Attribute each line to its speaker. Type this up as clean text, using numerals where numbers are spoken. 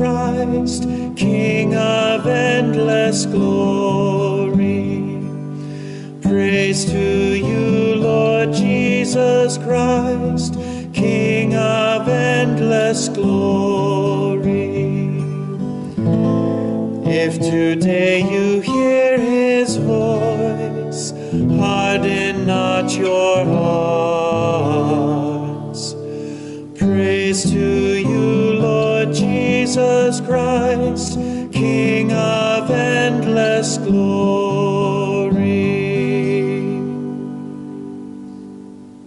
Speaker 1: Christ, King of endless glory. Praise to you, Lord Jesus Christ, King of endless glory. If today you hear his voice, harden not your hearts. Praise to you, Lord Jesus Christ, King of endless glory.